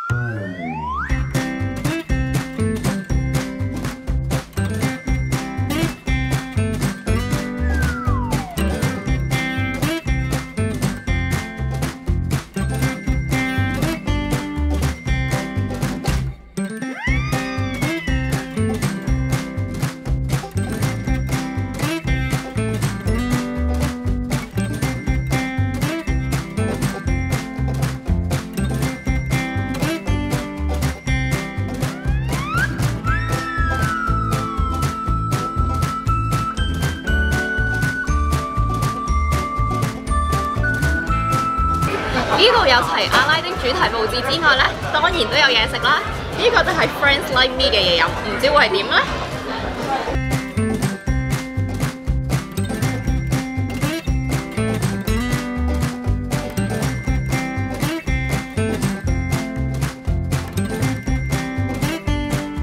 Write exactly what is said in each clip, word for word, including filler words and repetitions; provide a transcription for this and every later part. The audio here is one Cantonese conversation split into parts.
呢度有齊阿拉丁主題佈置之外咧，當然都有嘢食啦。呢、這個就係 Friends Like Me 嘅嘢飲，唔知會係點咧？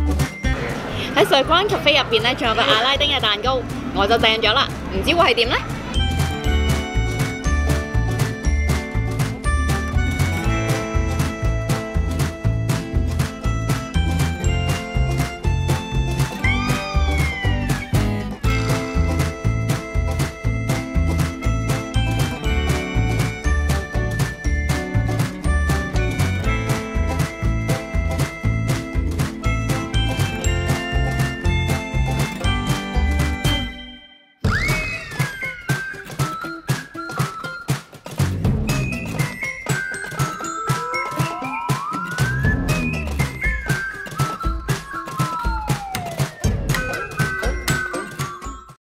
喺水關 cafe 入邊咧，仲有個阿拉丁嘅蛋糕，我就訂咗啦，唔知會係點咧？